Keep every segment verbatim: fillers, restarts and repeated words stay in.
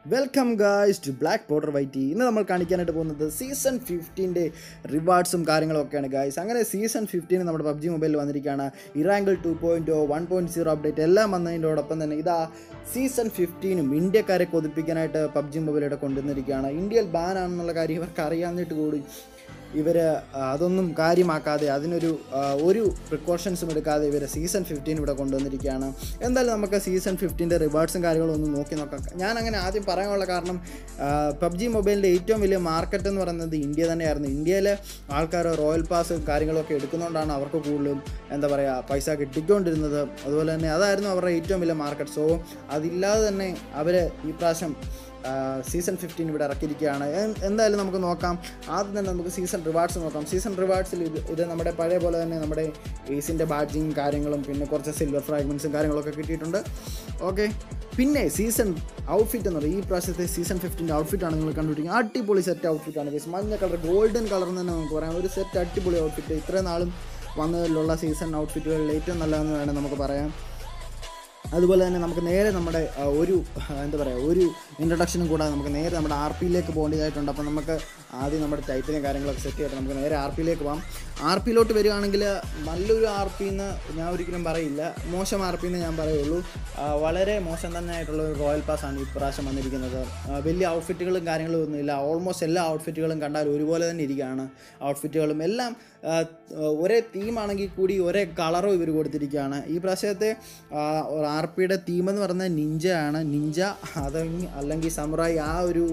Welcome guys to black border വൈറ്റി. ഇന്ന് നമ്മൾ കാണിക്കാനായിട്ട് പോകുന്നത് സീസൺ ഫിഫ്റ്റീൻ്റെ റിവാർഡ്സും കാര്യങ്ങളൊക്കെയാണ് ഗായ്സ്. അങ്ങനെ സീസൺ ഫിഫ്റ്റീൻ നമ്മുടെ പബ്ജി മൊബൈലിൽ വന്നിരിക്കുകയാണ്. Erangel two point one point zero update എല്ലാം വന്നതിൻ്റെയോടൊപ്പം തന്നെ ഇതാ സീസൺ ഫിഫ്റ്റീനും ഇന്ത്യക്കാരെ കൊതിപ്പിക്കാനായിട്ട് പബ്ജി മൊബൈലിവിടെ കൊണ്ടുവന്നിരിക്കുകയാണ്. ഇന്ത്യയിൽ ബാൻ ആണെന്നുള്ള കാര്യം ഇവർക്ക് അറിയാവുന്നിട്ട് കൂടി ഇവർ അതൊന്നും കാര്യമാക്കാതെ അതിനൊരു ഒരു പ്രിക്കോഷൻസും എടുക്കാതെ ഇവർ സീസൺ ഫിഫ്റ്റീൻ ഇവിടെ കൊണ്ടുവന്നിരിക്കുകയാണ്. എന്തായാലും നമുക്ക് സീസൺ ഫിഫ്റ്റീൻ്റെ റിവാർഡ്സും കാര്യങ്ങളും ഒന്ന് നോക്കി നോക്കാം. ഞാൻ അങ്ങനെ ആദ്യം പറയാനുള്ള കാരണം പബ്ജി മൊബൈലിൻ്റെ ഏറ്റവും വലിയ മാർക്കറ്റ് എന്ന് പറയുന്നത് ഇന്ത്യ തന്നെയായിരുന്നു. ഇന്ത്യയിലെ ആൾക്കാർ റോയൽ പാസ് കാര്യങ്ങളൊക്കെ എടുക്കുന്നതുകൊണ്ടാണ് അവർക്ക് കൂടുതലും എന്താ പറയുക പൈസ കിട്ടിക്കൊണ്ടിരുന്നത്. അതുപോലെ തന്നെ അതായിരുന്നു അവരുടെ ഏറ്റവും വലിയ മാർക്കറ്റ്. സോ അതില്ലാതെ തന്നെ അവർ ഈ പ്രാവശ്യം സീസൺ ഫിഫ്റ്റീൻ ഇവിടെ ഇറക്കിയിരിക്കുകയാണ്. എന്തായാലും നമുക്ക് നോക്കാം. ആദ്യം തന്നെ നമുക്ക് സീസൺ റിവാർഡ്സ് നോക്കാം. സീസൺ റിവാർഡ്സിൽ ഇത് ഇത് നമ്മുടെ പഴയ പോലെ തന്നെ നമ്മുടെ ഏസിൻ്റെ ബാഡ്ജിങ് കാര്യങ്ങളും പിന്നെ കുറച്ച് സിൽവർ ഫ്രാഗ്മെൻറ്റ്സും കാര്യങ്ങളൊക്കെ കിട്ടിയിട്ടുണ്ട്. ഓക്കെ, പിന്നെ സീസൺ ഔട്ട്ഫിറ്റ് എന്ന് പറയുന്നത് ഈ പ്രാവശ്യത്തെ സീസൺ ഫിഫ്റ്റീൻ്റെ ഔട്ട്ഫിറ്റാണ് നിങ്ങൾ കണ്ടുപിടിക്കുന്നത്. അടിപൊളി സെറ്റ് ഔട്ട്ഫിറ്റാണ്. മഞ്ഞ കളർ ഗോൾഡൻ കളർ എന്ന് തന്നെ നമുക്ക് പറയാം. ഒരു സെറ്റ് അടിപൊളി ഔട്ട്ഫിറ്റ്. ഇത്രയും നാളും വന്നതിലുള്ള സീസൺ ഔട്ട്ഫിറ്റുകളിൽ ഏറ്റവും നല്ലതെന്ന് വേണം നമുക്ക് പറയാം. അതുപോലെ തന്നെ നമുക്ക് നേരെ നമ്മുടെ ഒരു എന്താ പറയുക ഒരു ഇൻട്രൊഡക്ഷനും കൂടാതെ നമുക്ക് നേരെ നമ്മുടെ ആർ പിയിലേക്ക് പോകേണ്ടതായിട്ടുണ്ട്. അപ്പോൾ നമുക്ക് ആദ്യം നമ്മുടെ ടൈറ്റിലും കാര്യങ്ങളൊക്കെ സെറ്റ് ചെയ്തിട്ട് നമുക്ക് നേരെ ആർ പിയിലേക്ക് പോകാം. ആർ പിയിലോട്ട് വരികയാണെങ്കിൽ നല്ലൊരു ആർ പി എന്ന് ഞാൻ ഒരിക്കലും പറയില്ല, മോശം ആർ പി എന്ന് ഞാൻ പറയുള്ളൂ. വളരെ മോശം തന്നെ ആയിട്ടുള്ള ഒരു റോയൽ പാസ്സാണ് ഈ പ്രാവശ്യം വന്നിരിക്കുന്നത്. വലിയ ഔട്ട്ഫിറ്റുകളും കാര്യങ്ങളും ഒന്നുമില്ല. ഓൾമോസ്റ്റ് എല്ലാ ഔട്ട്ഫിറ്റുകളും കണ്ടാൽ ഒരുപോലെ തന്നെ ഇരിക്കുകയാണ്. ഔട്ട്ഫിറ്റുകളും എല്ലാം ഒരേ തീമാണെങ്കിൽ കൂടി ഒരേ കളറും ഇവർ കൊടുത്തിരിക്കുകയാണ്. ഈ പ്രാവശ്യത്തെ ആർ പിയുടെ തീം എന്ന് പറയുന്നത് നിഞ്ചയാണ്. നിഞ്ച അത് അല്ലെങ്കിൽ സമുറായി ആ ഒരു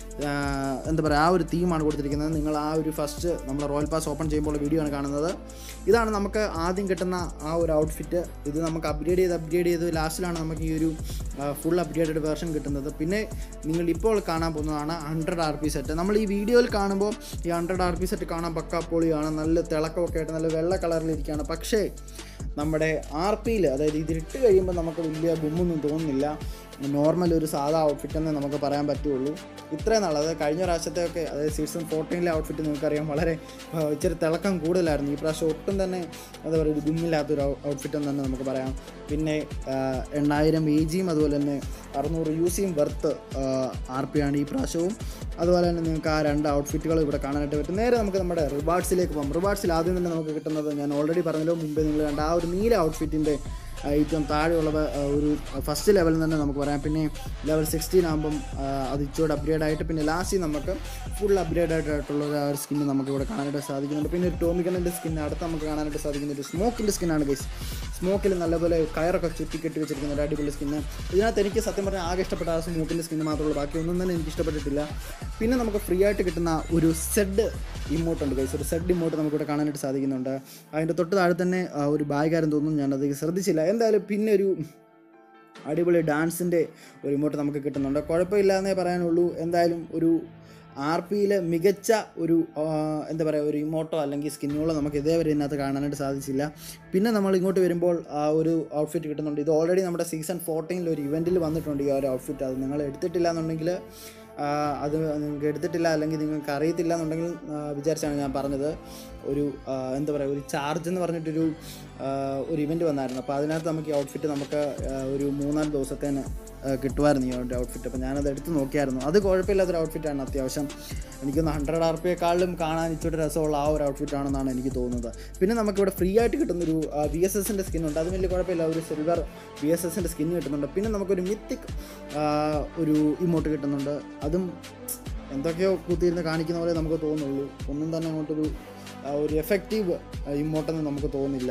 എന്താ പറയുക ആ ഒരു തീമാണ് കൊടുത്തിരിക്കുന്നത്. നിങ്ങൾ ആ ഒരു ഫസ്റ്റ് നമ്മൾ റോയൽ പാസ് ഓപ്പൺ ചെയ്യുമ്പോൾ വീഡിയോ ആണ് കാണുന്നത്. ഇതാണ് നമുക്ക് ആദ്യം കിട്ടുന്ന ആ ഒരു ഔട്ട്ഫിറ്റ്. ഇത് നമുക്ക് അപ്ഗ്രേഡ് ചെയ്ത് അപ്ഗ്രേഡ് ചെയ്ത് ലാസ്റ്റിലാണ് നമുക്ക് ഈ ഒരു ഫുൾ അപ്ഗ്രേഡഡ് വേർഷൻ കിട്ടുന്നത്. പിന്നെ നിങ്ങൾ ഇപ്പോൾ കാണാൻ പോകുന്നതാണ് ഹൺഡ്രഡ് ആർ പി സെറ്റ്. നമ്മൾ ഈ വീഡിയോയിൽ കാണുമ്പോൾ ഈ ഹൺഡ്രഡ് ആർ പി സെറ്റ് കാണാൻ പക്കാ പൊളിയാണ്. നല്ല തിളക്കമൊക്കെ ആയിട്ട് നല്ല വെള്ള കളറിലിരിക്കുകയാണ്. പക്ഷേ നമ്മുടെ ആർ പിയിൽ അതായത് ഇതിട്ട് കഴിയുമ്പോൾ നമുക്ക് വലിയ ഗുമ്മൊന്നും തോന്നുന്നില്ല. നോർമൽ ഒരു സാധാ ഔട്ട്ഫിറ്റ് എന്നേ നമുക്ക് പറയാൻ പറ്റുള്ളൂ. ഇത്രയും നാൾ അതായത് കഴിഞ്ഞ പ്രാവശ്യത്തെയൊക്കെ അതായത് സീസൺ ഫോർട്ടീനിലെ ഔട്ട്ഫിറ്റ് നിങ്ങൾക്കറിയാം വളരെ ഇച്ചിരി തിളക്കം കൂടുതലായിരുന്നു. ഈ പ്രാവശ്യം ഒട്ടും തന്നെ എന്താ പറയുക ഒരു ഗുമ്മില്ലാത്തൊരു ഔട്ട്ഫിറ്റ് എന്ന് തന്നെ നമുക്ക് പറയാം. പിന്നെ എണ്ണായിരം എ ജിയും അതുപോലെ തന്നെ അറുന്നൂറ് യു സിയും വെർത്ത് ആർ പി ആണ് ഈ പ്രാവശ്യവും. അതുപോലെ തന്നെ നിങ്ങൾക്ക് ആ രണ്ട് ഔട്ട്ഫിറ്റുകൾ ഇവിടെ കാണാനായിട്ട് പറ്റും. നേരെ നമുക്ക് നമ്മുടെ റിവാർഡ്സിലേക്ക് പോകാം. റിവാർഡ്സിൽ ആദ്യം തന്നെ നമുക്ക് കിട്ടുന്നത് ഞാൻ ഓൾറെഡി പറഞ്ഞല്ലോ മുമ്പേ നിങ്ങൾ കണ്ട ആ ഒരു നീല ഔട്ട്ഫിറ്റിൻ്റെ ഏറ്റവും താഴെയുള്ള ഒരു ഫസ്റ്റ് ലെവലിൽ തന്നെ നമുക്ക് പറയാം. പിന്നെ ലെവൽ സിക്സ്റ്റീൻ ആകുമ്പം അത് ഇച്ചോട് അപ്ഗ്രേഡ് ആയിട്ട് പിന്നെ ലാസ്റ്റ് നമുക്ക് ഫുൾ അപ്ഗ്രേഡ് ആയിട്ടുള്ള ഒരു സ്കിന്ന് നമുക്ക് ഇവിടെ കാണാനായിട്ട് സാധിക്കുന്നുണ്ട്. പിന്നെ ഒരു ടോമിക്കണിൻ്റെ സ്കിന്ന് അടുത്ത് നമുക്ക് കാണാനായിട്ട് സാധിക്കുന്ന ഒരു സ്മോക്കിൻ്റെ സ്കിന്നാണ് ഗൈസ്. സ്മോക്കിൽ നല്ലപോലെ കയറൊക്കെ ചുറ്റി കെട്ടി വെച്ചിരിക്കുന്ന ഒരു അടിപൊളി സ്കിന്ന്. ഇതിനകത്ത് എനിക്ക് സത്യം പറഞ്ഞാൽ ആകെ ഇഷ്ടപ്പെട്ട ആ സ്മോക്കിൻ്റെ സ്കിന്ന് മാത്രമേ ഉള്ളൂ. ബാക്കി ഒന്നും തന്നെ എനിക്ക് ഇഷ്ടപ്പെട്ടിട്ടില്ല. പിന്നെ നമുക്ക് ഫ്രീ ആയിട്ട് കിട്ടുന്ന ഒരു സെഡ് ഇമോട്ടുണ്ട് ഗൈസ്. ഒരു സെഡ് ഇമോട്ട് നമുക്കിവിടെ കാണാനായിട്ട് സാധിക്കുന്നുണ്ട്. അതിൻ്റെ തൊട്ട് താഴെ തന്നെ ഒരു ബാഗാരം തോന്നുന്നു, ഞാനത് ശ്രദ്ധിച്ചില്ല. എന്തായാലും പിന്നെ ഒരു അടിപൊളി ഡാൻസിൻ്റെ ഒരു ഇമോട്ട് നമുക്ക് കിട്ടുന്നുണ്ട്. കുഴപ്പമില്ല എന്നേ പറയാനുള്ളൂ. എന്തായാലും ഒരു ആർ പിയിലെ മികച്ച ഒരു എന്താ പറയുക ഒരു ഇമോട്ടോ അല്ലെങ്കിൽ സ്കിന്നുകളോ നമുക്ക് ഇതേവരെ ഇതിനകത്ത് കാണാനായിട്ട് സാധിച്ചില്ല. പിന്നെ നമ്മൾ ഇങ്ങോട്ട് വരുമ്പോൾ ആ ഒരു ഔട്ട്ഫിറ്റ് കിട്ടുന്നുണ്ട്. ഇത് ഓൾറെഡി നമ്മുടെ സീസൺ ഫോർട്ടീനിൽ ഒരു ഇവൻറ്റിൽ വന്നിട്ടുണ്ട് ഈ ഒരു ഔട്ട്ഫിറ്റ്. അത് നിങ്ങൾ എടുത്തിട്ടില്ല എന്നുണ്ടെങ്കിൽ അത് നിങ്ങൾക്ക് എടുത്തിട്ടില്ല അല്ലെങ്കിൽ നിങ്ങൾക്ക് അറിയത്തില്ല എന്നുണ്ടെങ്കിൽ വിചാരിച്ചാണ് ഞാൻ പറഞ്ഞത്. ഒരു എന്താ പറയുക ഒരു ചാർജ് എന്ന് പറഞ്ഞിട്ടൊരു ഒരു ഇവൻറ്റ് വന്നായിരുന്നു. അപ്പോൾ അതിനകത്ത് നമുക്ക് ഈ ഔട്ട്ഫിറ്റ് നമുക്ക് ഒരു മൂന്നാല് ദിവസത്തേന് കിട്ടുമായിരുന്നു ഈ ഒരു ഔട്ട്ഫിറ്റ്. അപ്പോൾ ഞാനത് എടുത്ത് നോക്കിയായിരുന്നു. അത് കുഴപ്പമില്ലാത്തൊരു ഔട്ട്ഫിറ്റാണ്. അത്യാവശ്യം എനിക്കൊന്ന് ഹൺഡ്രഡ് ആർ പിയെക്കാളും കാണാൻ ഇച്ചിരി രസമുള്ള ആ ഒരു ഔട്ട്ഫിറ്റാണെന്നാണ് എനിക്ക് തോന്നുന്നത്. പിന്നെ നമുക്കിവിടെ ഫ്രീ ആയിട്ട് കിട്ടുന്നൊരു വി എസ് എസിൻ്റെ സ്കിന്നുണ്ട്. അത് വലിയ കുഴപ്പമില്ല. ഒരു സിൽവർ വി എസ് എസിൻ്റെ സ്കിന്ന് കിട്ടുന്നുണ്ട്. പിന്നെ നമുക്കൊരു മിത്തിക് ഒരു ഇമോട്ട് കിട്ടുന്നുണ്ട്. അതും എന്തൊക്കെയോ കുത്തിയിരുന്ന് കാണിക്കുന്ന പോലെ നമുക്ക് തോന്നുള്ളൂ. ഒന്നും തന്നെ അങ്ങോട്ടൊരു ഒരു എഫക്റ്റീവ് ഇമോട്ടെന്ന് നമുക്ക് തോന്നില്ല.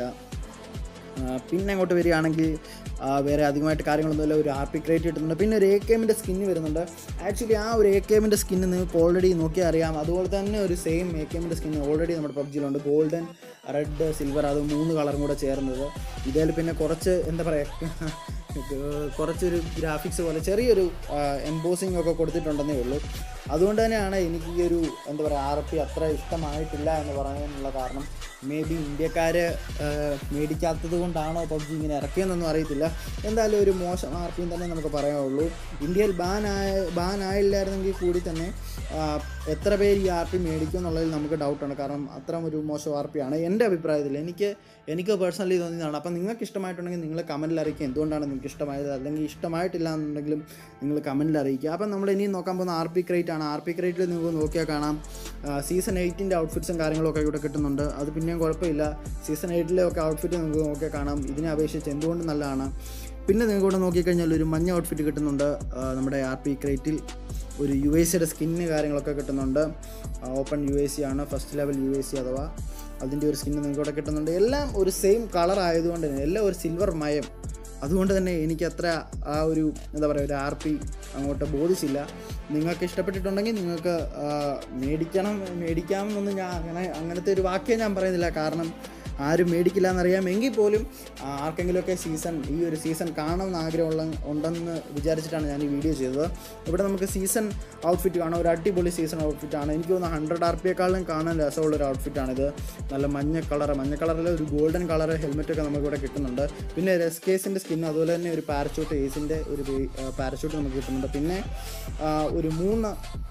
പിന്നെ അങ്ങോട്ട് വരികയാണെങ്കിൽ വേറെ അധികമായിട്ട് കാര്യങ്ങളൊന്നുമില്ല. ഒരു ആർ പി ക്രേറ്റ് കിട്ടുന്നുണ്ട്. പിന്നെ ഒരു എ കെ എമ്മിൻ്റെ സ്കിന്ന് വരുന്നുണ്ട്. ആക്ച്വലി ആ ഒരു എ കെ എമ്മിൻ്റെ സ്കിന്ന് നിങ്ങൾക്ക് ഓൾറെഡി നോക്കിയാൽ അറിയാം. അതുപോലെ തന്നെ ഒരു സെയിം എ കെ എമ്മിൻ്റെ സ്കിന്ന് ഓൾറെഡി നമ്മുടെ പബ്ജിയിലുണ്ട്. ഗോൾഡൻ, റെഡ്, സിൽവർ അത് മൂന്ന് കളറും കൂടെ ചേർന്നത്. ഇതിൽ പിന്നെ കുറച്ച് എന്താ പറയുക കുറച്ചൊരു ഗ്രാഫിക്സ് പോലെ ചെറിയൊരു എംബോസിങ് ഒക്കെ കൊടുത്തിട്ടുണ്ടെന്നേ ഉള്ളൂ. അതുകൊണ്ട് തന്നെയാണ് എനിക്ക് ഈ ഒരു എന്താ പറയുക ആർ പി അത്ര ഇഷ്ടമായിട്ടില്ല എന്ന് പറയാനുള്ള കാരണം. മേ ബി ഇന്ത്യക്കാർ മേടിക്കാത്തത് കൊണ്ടാണോ പബ്ജി ഇങ്ങനെ ഇറക്കിയതെന്നൊന്നും അറിയത്തില്ല. എന്തായാലും ഒരു മോശം ആർ പിയും തന്നെ നമുക്ക് പറയാനുള്ളൂ. ഇന്ത്യയിൽ ബാൻ ആയ ബാൻ ആയില്ലായിരുന്നെങ്കിൽ കൂടി തന്നെ എത്ര പേര് ഈ ആർ പി മേടിക്കും എന്നുള്ളതിൽ നമുക്ക് ഡൗട്ടാണ്. കാരണം അത്ര ഒരു മോശം ആർ പി ആണ് എൻ്റെ അഭിപ്രായത്തിൽ. എനിക്ക് എനിക്ക് പേഴ്സണലി തോന്നിയതാണ്. അപ്പം നിങ്ങൾക്ക് ഇഷ്ടമായിട്ടുണ്ടെങ്കിൽ നിങ്ങൾ കമൻറ്റിൽ അറിയിക്കുക എന്തുകൊണ്ടാണ് നിങ്ങൾക്ക് ഇഷ്ടമായത്. അല്ലെങ്കിൽ ഇഷ്ടമായിട്ടില്ല എന്നുണ്ടെങ്കിലും നിങ്ങൾ കമൻറ്റിൽ അറിയിക്കുക. അപ്പം നമ്മൾ ഇനിയും നോക്കാൻ പോകുന്ന ആർ പി ക്രേറ്റ് ആണ്. ആർ പി ക്രേറ്റിൽ നിങ്ങൾക്ക് നോക്കിയാൽ കാണാം സീസൺ എയ്റ്റിൻ്റെ ഔട്ട്ഫിറ്റ്സും കാര്യങ്ങളൊക്കെ ഇവിടെ കിട്ടുന്നുണ്ട്. അത് പിന്നെയും കുഴപ്പമില്ല. സീസൺ എയ്റ്റിലെ ഒക്കെ ഔട്ട്ഫിറ്റ് നിങ്ങൾക്ക് നോക്കിയാൽ കാണാം ഇതിനെ അപേക്ഷിച്ച് എന്തുകൊണ്ട് നല്ലതാണ്. പിന്നെ നിങ്ങൾക്ക് ഇവിടെ നോക്കിക്കഴിഞ്ഞാൽ ഒരു മഞ്ഞ ഔട്ട്ഫിറ്റ് കിട്ടുന്നുണ്ട് നമ്മുടെ ആർ പി ക്രേറ്റിൽ. ഒരു യു എ സിയുടെ സ്കിന്ന് കാര്യങ്ങളൊക്കെ കിട്ടുന്നുണ്ട്. ഓപ്പൺ യു എ സി ആണ്, first level U A C അഥവാ അതിൻ്റെ ഒരു സ്കിന്ന് നിങ്ങൾക്ക് ഇവിടെ കിട്ടുന്നുണ്ട്. എല്ലാം ഒരു സെയിം കളർ ആയതുകൊണ്ട് തന്നെ എല്ലാം ഒരു സിൽവർ മയം. അതുകൊണ്ട് തന്നെ എനിക്ക് അത്ര ആ ഒരു എന്താ പറയുക ഒരു ആർ പി അങ്ങോട്ട് ബോധിച്ചില്ല. നിങ്ങൾക്ക് ഇഷ്ടപ്പെട്ടിട്ടുണ്ടെങ്കിൽ നിങ്ങൾക്ക് മേടിക്കണം മേടിക്കാമെന്നൊന്നും ഞാൻ അങ്ങനെ അങ്ങനത്തെ ഒരു വാക്യം ഞാൻ പറയുന്നില്ല. കാരണം ആരും മേടിക്കില്ല എന്നറിയാം. എങ്കിൽ പോലും ആർക്കെങ്കിലുമൊക്കെ സീസൺ ഈ ഒരു സീസൺ കാണണമെന്ന് ആഗ്രഹമുള്ള ഉണ്ടെന്ന് വിചാരിച്ചിട്ടാണ് ഞാൻ ഈ വീഡിയോ ചെയ്തത്. ഇവിടെ നമുക്ക് സീസൺ ഔട്ട്ഫിറ്റ് കാണാം. ഒരു അടിപൊളി സീസൺ ഔട്ട്ഫിറ്റാണ്. എനിക്ക് തോന്നുന്നു ഹൺഡ്രഡ് ആർ പിയെക്കാളും കാണാൻ രസമുള്ളൊരു ഔട്ട്ഫിറ്റാണിത്. നല്ല മഞ്ഞ കളർ മഞ്ഞ കളറിൽ ഒരു ഗോൾഡൻ കളർ ഹെൽമെറ്റൊക്കെ നമുക്കിവിടെ കിട്ടുന്നുണ്ട്. പിന്നെ ഒരു എസ് കേസിൻ്റെ സ്കിൻ, അതുപോലെ തന്നെ ഒരു പാരച്യൂട്ട് ഏസിൻ്റെ ഒരു പാരച്യൂട്ട് നമുക്ക് കിട്ടുന്നുണ്ട്. പിന്നെ ഒരു മൂന്ന്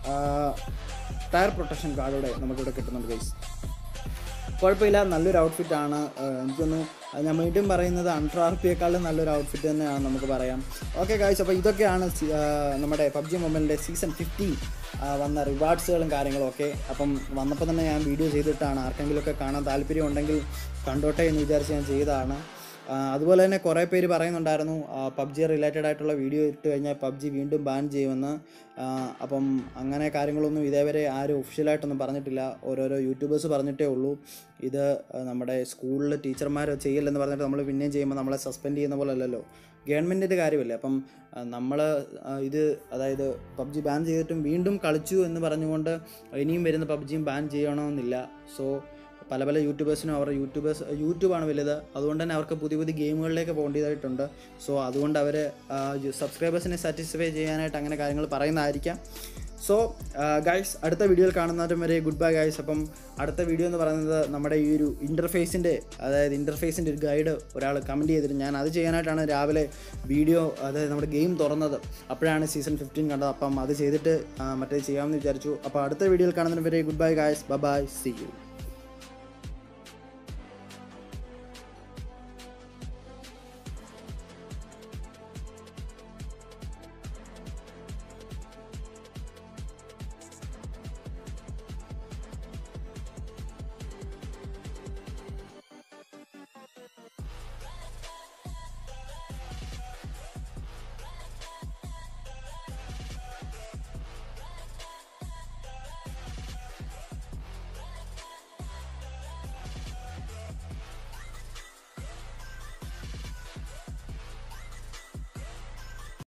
ടയർ പ്രൊട്ടക്ഷൻ കാർഡോടെ നമുക്കിവിടെ കിട്ടുന്നുണ്ട് ഗൈസ്. കുഴപ്പമില്ല, നല്ലൊരു ഔട്ട്ഫിറ്റാണ്. എനിക്കൊന്ന് ഞാൻ വീണ്ടും പറയുന്നത് ഹൺഡ്രഡ് ആർ പിയെക്കാളും നല്ലൊരു ഔട്ട്ഫിറ്റ് തന്നെയാണ് നമുക്ക് പറയാം. ഓക്കെ ഗൈസ്, അപ്പോൾ ഇതൊക്കെയാണ് നമ്മുടെ പബ്ജി മൊബൈലിൻ്റെ സീസൺ ഫിഫ്റ്റീൻ വന്ന റിവാർഡ്സുകളും കാര്യങ്ങളും ഒക്കെ. അപ്പം വന്നപ്പോൾ തന്നെ ഞാൻ വീഡിയോ ചെയ്തിട്ടാണ്. ആർക്കെങ്കിലുമൊക്കെ കാണാൻ താല്പര്യം ഉണ്ടെങ്കിൽ കണ്ടോട്ടെ എന്ന് വിചാരിച്ച് ഞാൻ ചെയ്തതാണ്. അതുപോലെ തന്നെ കുറേ പേര് പറയുന്നുണ്ടായിരുന്നു പബ്ജി റിലേറ്റഡ് ആയിട്ടുള്ള വീഡിയോ ഇട്ട് കഴിഞ്ഞാൽ പബ്ജി വീണ്ടും ബാൻ ചെയ്യുമെന്ന്. അപ്പം അങ്ങനെ കാര്യങ്ങളൊന്നും ഇതേവരെ ആരും ഒഫീഷ്യലായിട്ടൊന്നും പറഞ്ഞിട്ടില്ല. ഓരോരോ യൂട്യൂബേഴ്സ് പറഞ്ഞിട്ടേ ഉള്ളൂ. ഇത് നമ്മുടെ സ്കൂളിൽ ടീച്ചർമാർ ചെയ്യില്ലെന്ന് പറഞ്ഞിട്ട് നമ്മൾ പിന്നെയും ചെയ്യുമ്പോൾ നമ്മളെ സസ്പെൻഡ് ചെയ്യുന്ന പോലെ അല്ലല്ലോ, ഗവൺമെൻറ്റിൻ്റെ കാര്യമല്ലേ. അപ്പം നമ്മൾ ഇത് അതായത് പബ്ജി ബാൻ ചെയ്തിട്ടും വീണ്ടും കളിച്ചു എന്ന് പറഞ്ഞുകൊണ്ട് ഇനിയും വരുന്ന പബ്ജിയും ബാൻ ചെയ്യണമെന്നില്ല. സോ പല പല യൂട്യൂബേഴ്സിനും അവരുടെ യൂട്യൂബേഴ്സ് യൂട്യൂബാണ് വലുത്. അതുകൊണ്ട് തന്നെ അവർക്ക് പുതിയ പുതിയ ഗെയിമുകളിലേക്ക് പോകേണ്ടതായിട്ടുണ്ട്. സോ അതുകൊണ്ട് അവർ സബ്സ്ക്രൈബേഴ്സിനെ സാറ്റിസ്ഫൈ ചെയ്യാനായിട്ട് അങ്ങനെ കാര്യങ്ങൾ പറയുന്നതായിരിക്കാം. സോ ഗൈസ്, അടുത്ത വീഡിയോയിൽ കാണുന്നതും വരെ ഗുഡ് ബൈ ഗൈസ്. അപ്പം അടുത്ത വീഡിയോ എന്ന് പറയുന്നത് നമ്മുടെ ഈ ഒരു ഇൻ്റർഫേസിൻ്റെ അതായത് ഇൻ്റർഫേസിൻ്റെ ഒരു ഗൈഡ് ഒരാൾ കമൻറ്റ് ചെയ്തിട്ട് ഞാൻ അത് ചെയ്യാനായിട്ടാണ് രാവിലെ വീഡിയോ അതായത് നമ്മുടെ ഗെയിം തുറന്നത്. അപ്പോഴാണ് സീസൺ ഫിഫ്റ്റീൻ കണ്ടത്. അപ്പം അത് ചെയ്തിട്ട് മറ്റേ ചെയ്യാമെന്ന് വിചാരിച്ചു. അപ്പോൾ അടുത്ത വീഡിയോയിൽ കാണുന്നതിന് വരെ good bye guys. Bye bye, see U.